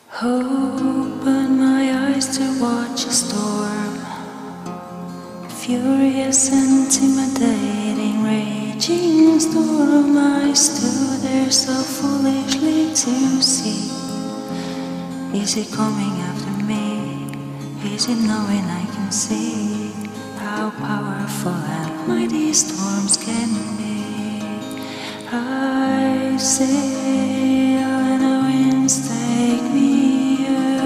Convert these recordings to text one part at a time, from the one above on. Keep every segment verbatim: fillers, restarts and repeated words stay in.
Open my eyes to watch a storm, furious, intimidating, raging storm. I stood there so foolishly to see. Is it coming after me? Is it knowing I can see how powerful and mighty storms can be? I say, when the winds take me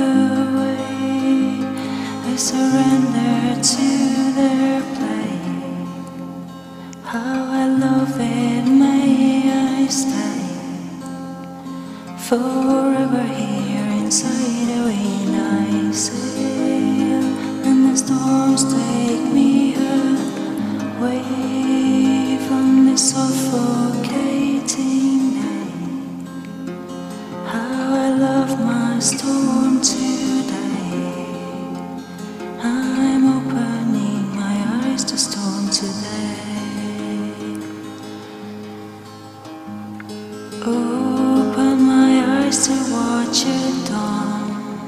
away, I surrender to their play. How I love it, may I stay forever here inside the wind. I sail, and the storms take me away from this suffocating day. How I love my storm today. I'm opening my eyes to storm today. Open my eyes to watch it dawn,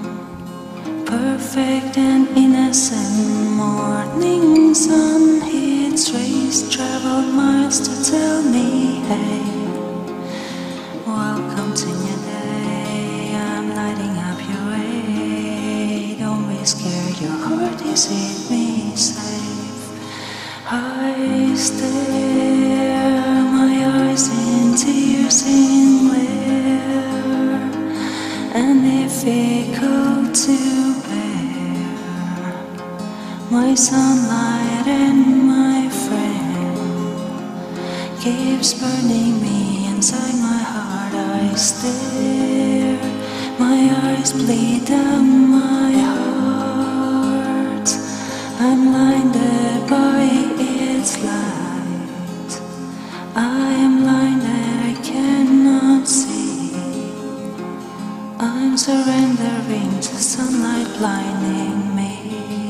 perfect and innocent morning sun hits rays, traveled miles to tell me, hey, welcome to new day. I'm lighting up your way. Don't be scared, your heart is with me safe. I stare, my eyes in tears in glare, and difficult to bear. My sunlight and my friend keeps burning me inside my heart. I stare, my eyes bleed down my heart. I'm blinded by its light. I am blinded, I cannot see. I'm surrendering to sunlight blinding me.